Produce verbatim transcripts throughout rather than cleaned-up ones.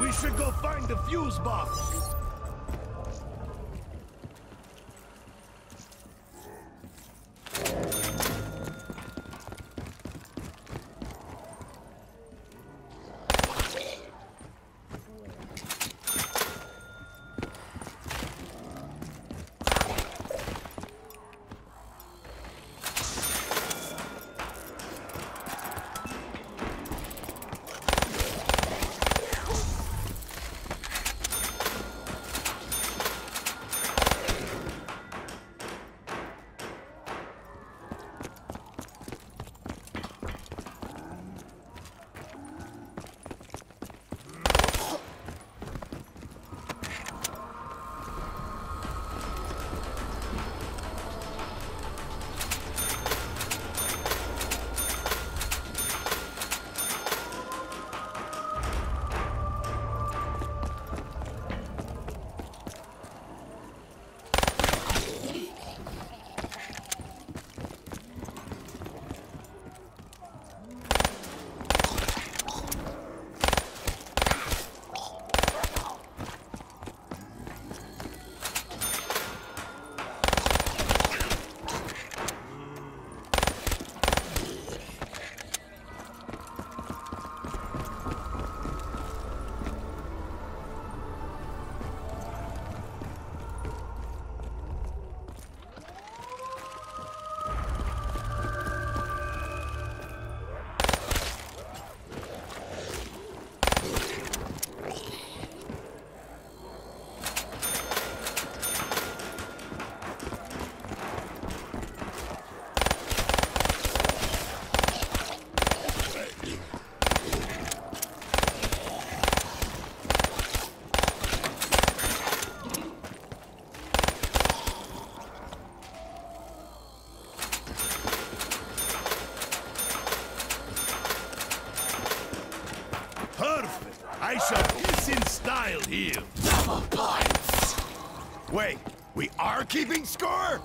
We should go find the fuse box. Perfect. I shall piss in style here. Double points. Wait, we are keeping score?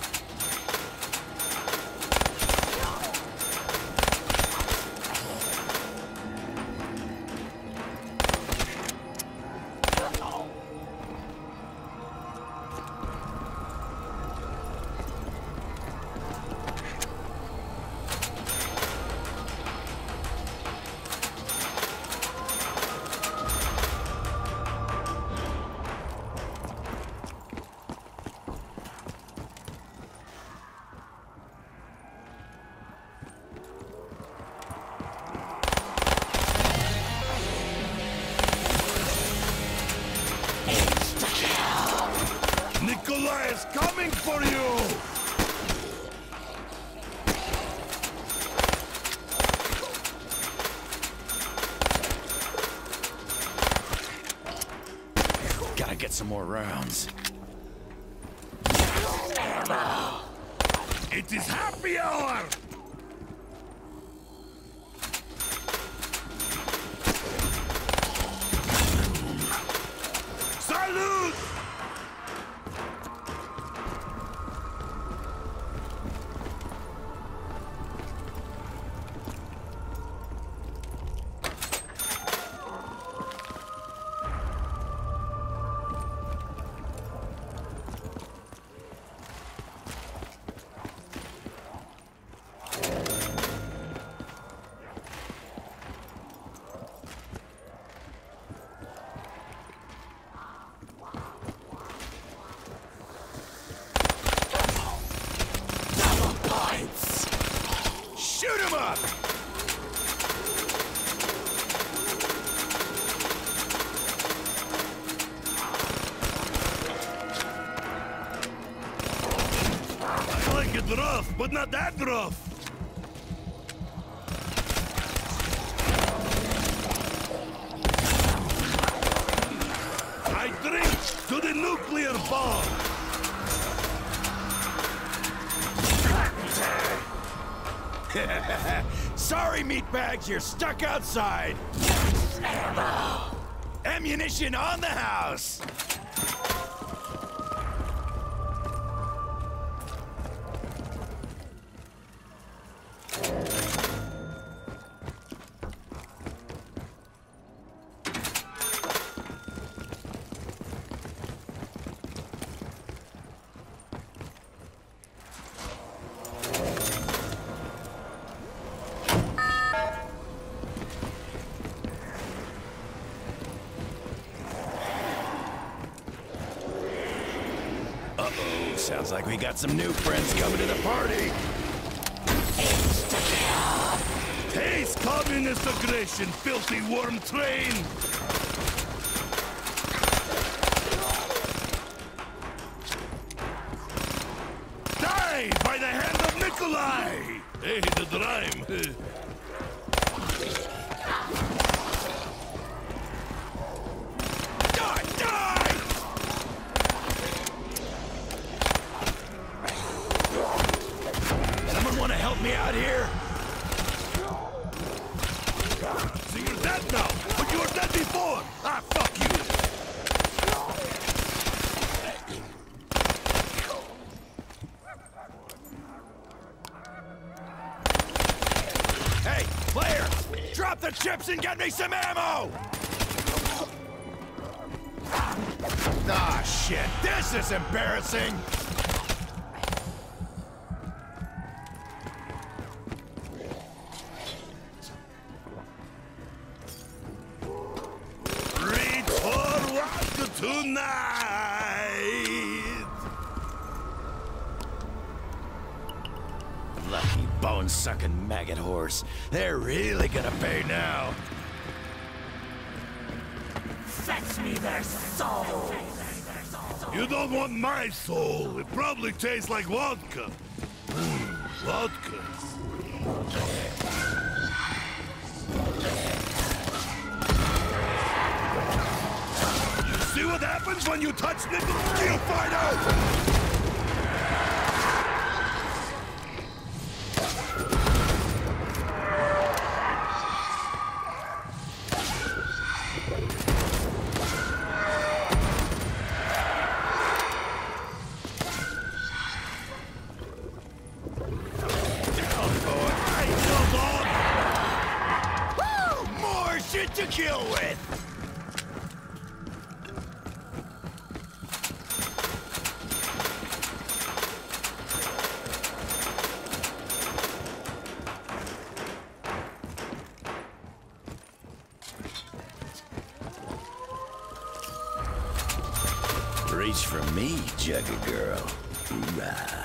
Nikolai is coming for you! Gotta get some more rounds. Ammo. It is happy hour! Salute! Shoot him up! I like it rough, but not that rough. I drink to the nuclear bomb. Sorry, meatbags, you're stuck outside. Ammo. Ammunition on the house. Sounds like we got some new friends coming to the party. Taste communist aggression, filthy worm train! Die by the hand of Nikolai! Hey, the rhyme. Die! Die! Someone want to help me out here? So you're dead now, but you were dead before! Ah, fuck you! Hey, player! Drop the chips and get me some ammo! Ah, shit! This is embarrassing! Reach forward tonight! Lucky bone-sucking maggot horse. They're really gonna pay now. Fetch me their soul. You don't want my soul. It probably tastes like vodka. Mm, vodka. You see what happens when you touch nickel? You'll find out! More shit to kill with! Reach for me, Jugger girl. Hoorah.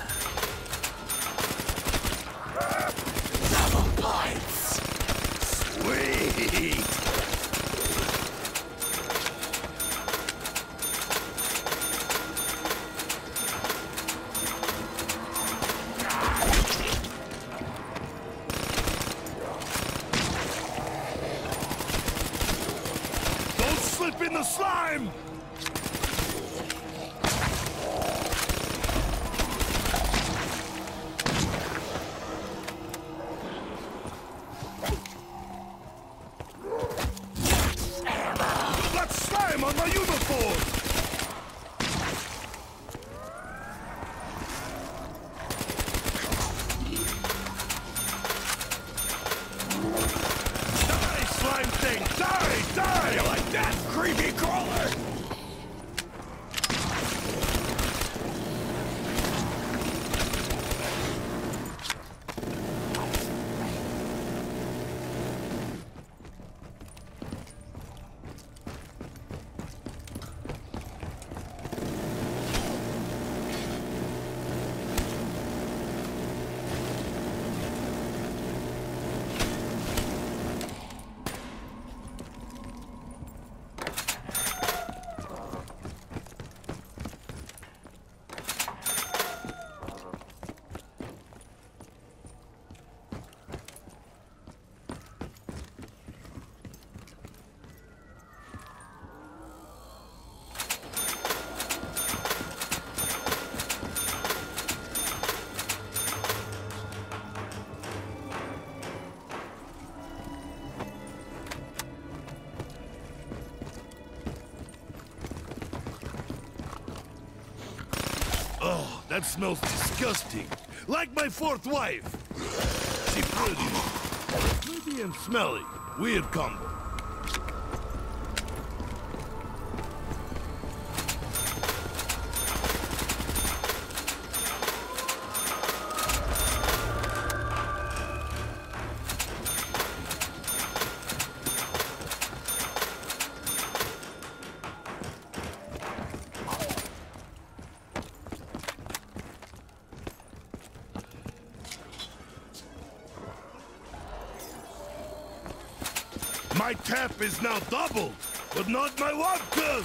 Double points. Sweet! Don't slip in the slime! Got slime on my uniform! Die, slime thing! Die! Die! You like that, creepy crawler? Oh, that smells disgusting. Like my fourth wife. She pretty. Pretty and smelly. Weird combo. My tap is now doubled, but not my vodka!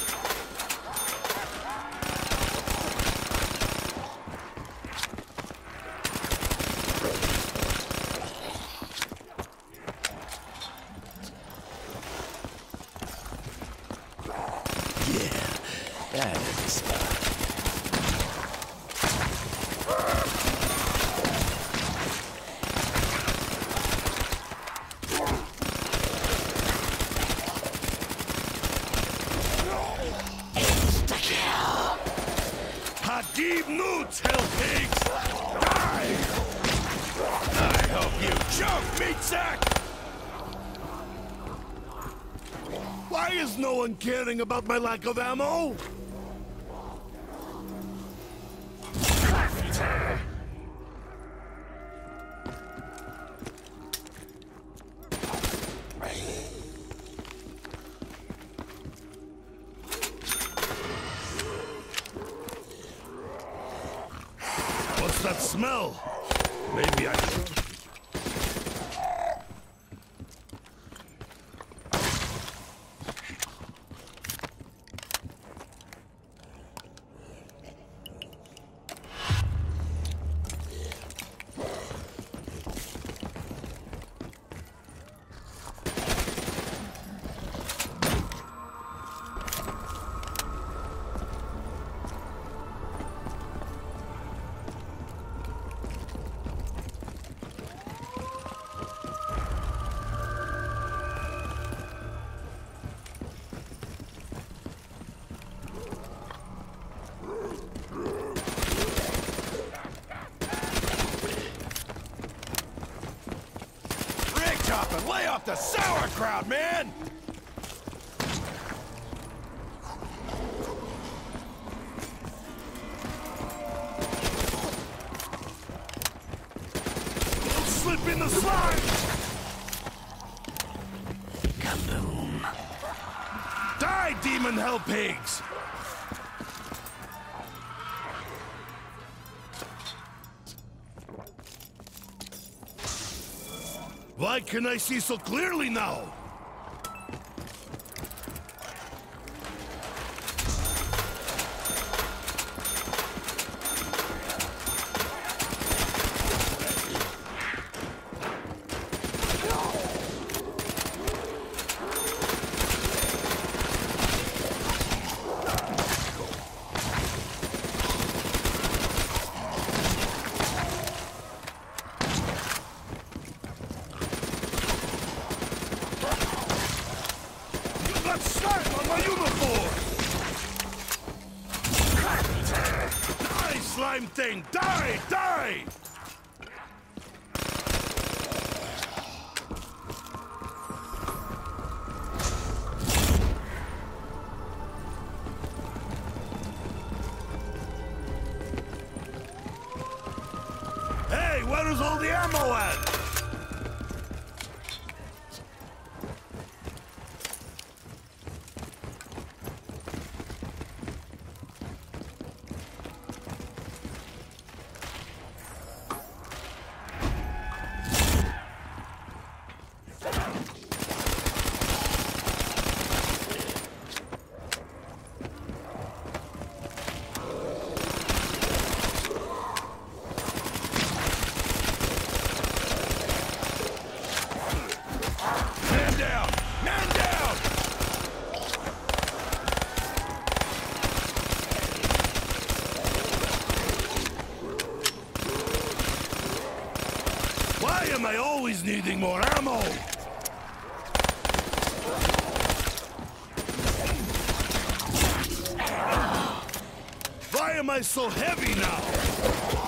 That is the spot. Insta-kill! Hadib Newts, hell pigs! Die! I hope you choke, meat sack! Why is no one caring about my lack of ammo? Carpenter! What's that smell? Maybe I should. But lay off the sauerkraut, man! Don't slip in the slime! Kaboom! Die, demon hell pigs! Why can I see so clearly now? Got slime on my uniform! Carpenter! Die, slime thing! Die! Die! Hey, where is all the ammo at? Man down! Man down! Why am I always needing more ammo? Why am I so heavy now?